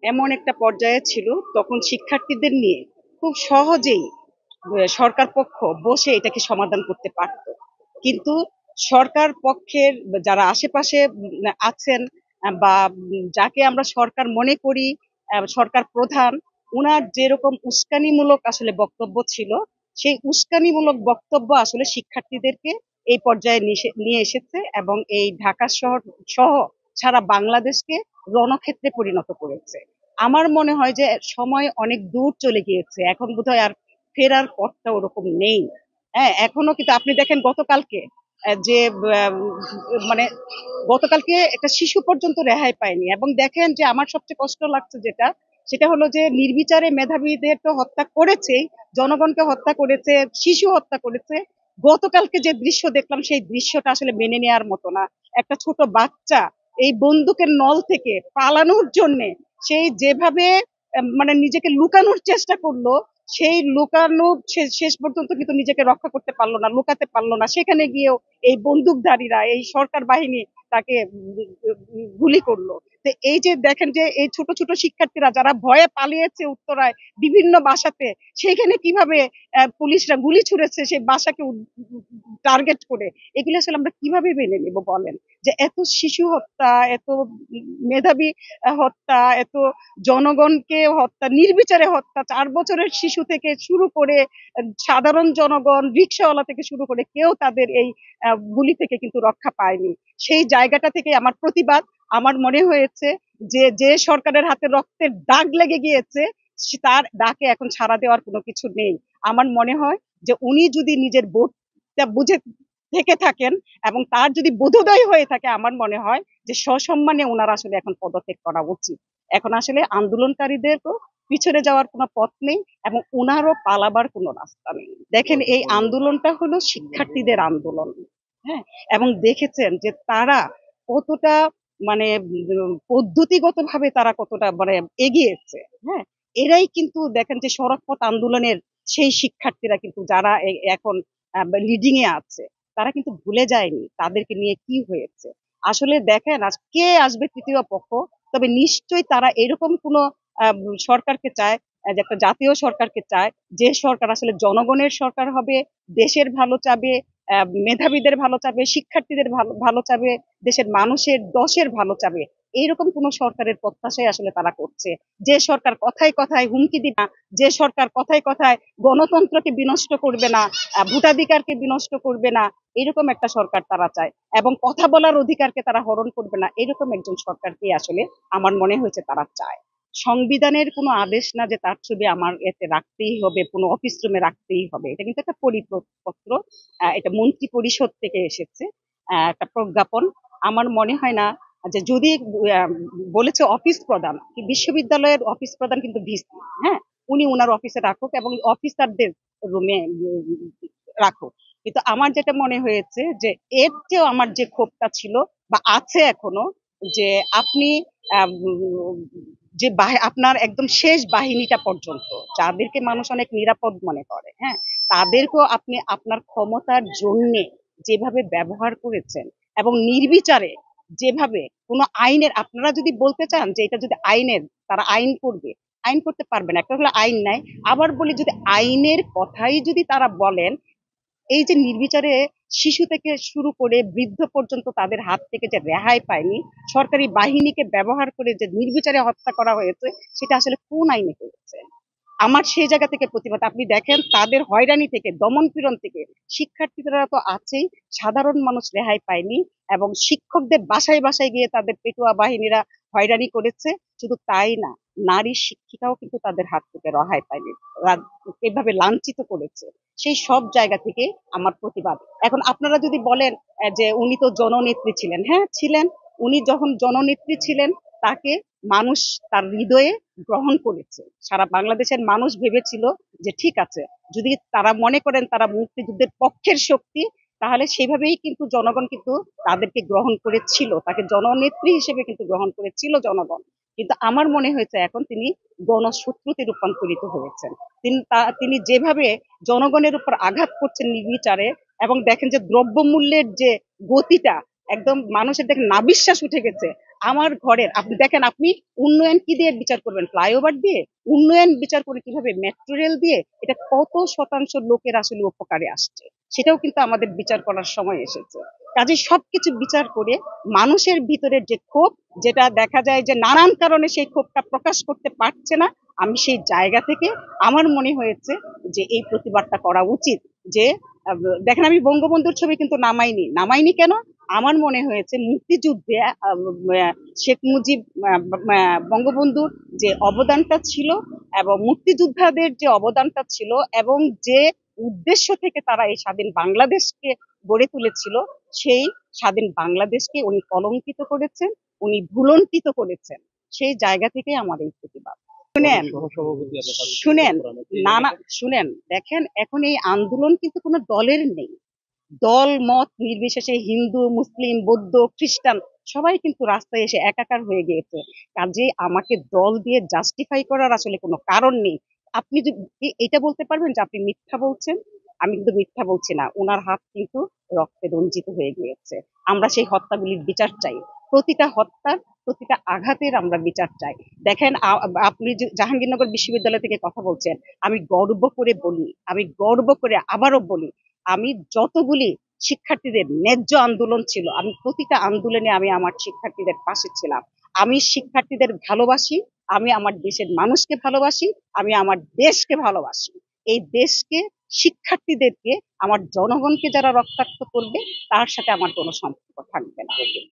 এমন একটা পর্যায়ে ছিল, তখন শিক্ষার্থীদের নিয়ে খুব সহজেই সরকার পক্ষ বসে এটাকে সমাধান করতে পারত। কিন্তু সরকার পক্ষের যারা আশেপাশে আছেন, বা যাকে আমরা সরকার মনে করি, সরকার প্রধান, উনার যেরকম উস্কানিমূলক আসলে বক্তব্য ছিল, সেই উস্কানিমূলক বক্তব্য আসলে শিক্ষার্থীদেরকে এই পর্যায়ে নিয়ে এসেছে এবং এই ঢাকা শহর সহ সারা বাংলাদেশকে রণক্ষেত্রে পরিণত করেছে। আমার মনে হয় যে সময় অনেক দূর চলে গিয়েছে, এখন বোধহয় আর ফেরার পথটা ওরকম নেই। হ্যাঁ, এখনো কিন্তু আপনি দেখেন গতকালকে যে মানে গতকালকে একটা শিশু পর্যন্ত রেহাই পায়নি। এবং দেখেন যে আমার সবচেয়ে কষ্ট লাগছে যেটা, সেটা হলো যে নির্বিচারে মেধাবীদের তো হত্যা করেছেই, জনগণকে হত্যা করেছে, শিশু হত্যা করেছে। গতকালকে যে দৃশ্য দেখলাম সেই দৃশ্যটা আসলে মেনে নেওয়ার মতো না। একটা ছোট বাচ্চা এই বন্দুকের নল থেকে পালানোর জন্য সেই যেভাবে মানে নিজেকে লুকানোর চেষ্টা করলো, সেই লুকানো শেষ পর্যন্ত কিন্তু নিজেকে রক্ষা করতে পারলো না, লুকাতে পারলো না। সেখানে গিয়েও এই বন্দুকধারীরা, এই সরকার বাহিনী তাকে গুলি করলো। তো এই যে দেখেন যে এই ছোট ছোট শিক্ষার্থীরা যারা ভয়ে পালিয়েছে উত্তরায় বিভিন্ন বাসাতে, সেখানে কিভাবে পুলিশরা গুলি ছুড়েছে সেই বাসাকে টার্গেট করে, এগুলো আসলে আমরা কিভাবে মেনে নেব বলেন? যে এত শিশু হত্যা, এত মেধাবী হত্যা, এত জনগণকে হত্যা, নির্বিচারে হত্যা, ৪ বছরের শিশু থেকে শুরু করে সাধারণ জনগণ, রিক্সাওয়ালা থেকে শুরু করে কেউ তাদের এই গুলি থেকে কিন্তু রক্ষা পায়নি। সেই জায়গাটা থেকে আমার প্রতিবাদ। আমার মনে হয়েছে যে যে সরকারের হাতে রক্তের দাগ লেগে গিয়েছে, তার ডাকে এখন সাড়া দেওয়ার কোনো কিছু নেই। আমার মনে হয় যে উনি যদি নিজের বোধটা বুঝে থেকে থাকেন এবং তার যদি বোধোদয় হয়ে থাকে, আমার মনে হয় যে সসম্মানে ওনার আসলে এখন পদত্যাগ করা উচিত। এখন আসলে আন্দোলনকারীদের তো পিছনে যাওয়ার কোনো পথ নেই এবং উনারও পালাবার কোনো রাস্তা নেই। দেখেন এই আন্দোলনটা হলো শিক্ষার্থীদের আন্দোলন। হ্যাঁ, এবং দেখেছেন যে তারা কতটা মানে পদ্ধতিগতভাবে তারা কতটা মানে এগিয়েছে। হ্যাঁ, এরাই কিন্তু দেখেন যে সড়ক পথ আন্দোলনের সেই শিক্ষার্থীরা কিন্তু যারা এখন লিডিং এ আছে, তারা কিন্তু ভুলে যায়নি তাদেরকে নিয়ে কি হয়েছে। আসলে দেখেন আজ কে আসবে তৃতীয় পক্ষ, তবে নিশ্চয়ই তারা এরকম কোনো সরকারকে চায়, যে একটা জাতীয় সরকারকে চায়, যে সরকার আসলে জনগণের সরকার হবে, দেশের ভালো চাবে, মেধাবীদের ভালো চাবে, শিক্ষার্থীদের ভালো ভালো চাবে, দেশের মানুষের দশের ভালো চাবে। এইরকম কোন সরকারের প্রত্যাশাই আসলে তারা করছে। যে সরকার কথায় কথায় হুমকি দিবে না, যে সরকার কথায় কথায় গণতন্ত্রকে বিনষ্ট করবে না, ভোটাধিকারকে বিনষ্ট করবে না, এরকম একটা সরকার তারা চায়। এবং কথা বলার অধিকারকে তারা হরণ করবে না, এরকম একজন সরকারকে আসলে আমার মনে হয়েছে তারা চায়। সংবিধানের কোনো আদেশ না যে তার ছবি আমার এতে রাখতেই হবে, কোনো অফিস রুমে রাখতেই হবে। এটা কিন্তু একটা পরিপত্র, এটা মন্ত্রী পরিষদ থেকে এসেছে, একটা প্রজ্ঞাপন। আমার মনে হয় না যে যদি আহ, বলেছে অফিস প্রধান, বিশ্ববিদ্যালয়ের অফিস প্রধান কিন্তু ভিসি। হ্যাঁ, উনি উনার অফিসে রাখুক এবং অফিসারদের রুমে রাখুক। কিন্তু আমার যেটা মনে হয়েছে যে এর চেয়েও আমার যে ক্ষোভটা ছিল বা আছে এখনো, যে আপনি যে আপনার একদম শেষ বাহিনীটা পর্যন্ত, যাদেরকে মানুষ অনেক নিরাপদ মনে করে, হ্যাঁ, তাদেরকেও আপনি আপনার ক্ষমতার জন্যে যেভাবে ব্যবহার করেছেন এবং নির্বিচারে যেভাবে কোনো আইনের, আপনারা যদি বলতে চান যে এটা যদি আইনের, তারা আইন করবে, আইন করতে পারবে না। একটা হলো আইন নাই, আবার বলি যদি আইনের কথাই যদি তারা বলেন, এই যে নির্বিচারে শিশু থেকে শুরু করে বৃদ্ধ পর্যন্ত তাদের হাত থেকে যে রেহাই পায়নি, সরকারি বাহিনীকে ব্যবহার করে যে নির্বিচারে হত্যা করা হয়েছে, সেটা আসলে কোন আইনে হয়েছে? আমার সেই জায়গা থেকে প্রতিবাদ। আপনি দেখেন তাদের হয়রানি থেকে, দমন পীড়ন থেকে শিক্ষার্থীরা তো আছেই, সাধারণ মানুষ রেহাই পায়নি এবং শিক্ষকদের বাসায় বাসায় গিয়ে তাদের পেটুয়া বাহিনীরা হয়রানি করেছে। শুধু তাই না, নারী শিক্ষিকাও কিন্তু তাদের হাত থেকে রেহাই পায়নি, এভাবে লাঞ্ছিত করেছে। সেই সব জায়গা থেকে আমার প্রতিবাদ। এখন আপনারা যদি বলেন যে উনি তো জননেত্রী ছিলেন, হ্যাঁ ছিলেন। উনি যখন জননেত্রী ছিলেন, তাকে মানুষ তার হৃদয়ে গ্রহণ করেছে। সারা বাংলাদেশের মানুষ ভেবেছিল যে ঠিক আছে, যদি তারা মনে করেন তারা মুক্তিযুদ্ধের পক্ষের শক্তি, তাহলে সেভাবেই কিন্তু জনগণ কিন্তু তাদেরকে গ্রহণ করেছিল, তাকে জননেত্রী হিসেবে কিন্তু গ্রহণ করেছিল জনগণ। কিন্তু আমার মনে হয়েছে এখন তিনি গণশত্রুতে রূপান্তরিত হয়েছেন। তিনি যেভাবে জনগণের উপর আঘাত করছেন নির্বিচারে, এবং দেখেন যে দ্রব্যমূল্যের যে গতিটা, একদম মানুষের দেখেন নাবিশ্বাস উঠে গেছে। আমার ঘরের আপনি দেখেন, আপনি উন্নয়ন কি দিয়ে বিচার করবেন? ফ্লাইওভার দিয়ে? উন্নয়ন বিচার করে কিভাবে? মেট্রো রেল দিয়ে? এটা কত শতাংশ লোকের আসলে উপকারে আসছে, সেটাও কিন্তু আমাদের বিচার করার সময় এসেছে। কাজে সবকিছু বিচার করে মানুষের ভিতরের যে ক্ষোভ, যেটা দেখা যায় যে নানান কারণে সেই ক্ষোভটা প্রকাশ করতে পারছে না, আমি সেই জায়গা থেকে আমার মনে হয়েছে যে এই প্রতিবাদটা করা উচিত। যে আহ, দেখেন, আমি বঙ্গবন্ধুর ছবি কিন্তু নামাইনি কেন? আমার মনে হয়েছে মুক্তিযুদ্ধে শেখ মুজিব বঙ্গবন্ধুর যে অবদানটা ছিল এবং মুক্তিযোদ্ধাদের যে অবদানটা ছিল এবং যে উদ্দেশ্য থেকে তারা এই স্বাধীন বাংলাদেশকে গড়ে তুলেছিল, সেই স্বাধীন বাংলাদেশকে উনি কলঙ্কিত করেছেন, উনি ভুলণ্ঠিত করেছেন। সেই জায়গা থেকে আমার এই প্রতিবাদ। শুনেন, শুনেন, না না, শুনেন, দেখেন, এখন এই আন্দোলন কিন্তু কোনো দলের নেই। দল মত নির্বিশেষে হিন্দু, মুসলিম, বৌদ্ধ, খ্রিস্টান সবাই কিন্তু রাস্তায় এসে একাকার হয়ে গিয়েছে। কাজে আমাকে দল দিয়ে জাস্টিফাই করার আসলে কোনো কারণ নেই। আপনি যদি এটা বলতে পারবেন যে আপনি মিথ্যা বলছেন, আমি কিন্তু মিথ্যা বলছি না। ওনার হাত কিন্তু রক্তে রঞ্জিত হয়ে গিয়েছে। আমরা সেই হত্যাগুলির বিচার চাই। প্রতিটা হত্যার, প্রতিটা আঘাতের আমরা বিচার চাই। দেখেন, আপনি জাহাঙ্গীরনগর বিশ্ববিদ্যালয় থেকে কথা বলছেন, আমি গর্ব করে বলি, আমি গর্ব করে আবারও বলি, আমি যতগুলি শিক্ষার্থীদের ন্যায্য আন্দোলন ছিল, আমি প্রতিটা আন্দোলনে আমি আমার শিক্ষার্থীদের পাশে ছিলাম। আমি শিক্ষার্থীদের ভালোবাসি, আমি আমার দেশের মানুষকে ভালোবাসি, আমি আমার দেশকে ভালোবাসি। এই দেশকে, শিক্ষার্থীদেরকে, আমার জনগণকে যারা রক্তাক্ত করবে, তার সাথে আমার কোনো সম্পর্ক থাকবে না।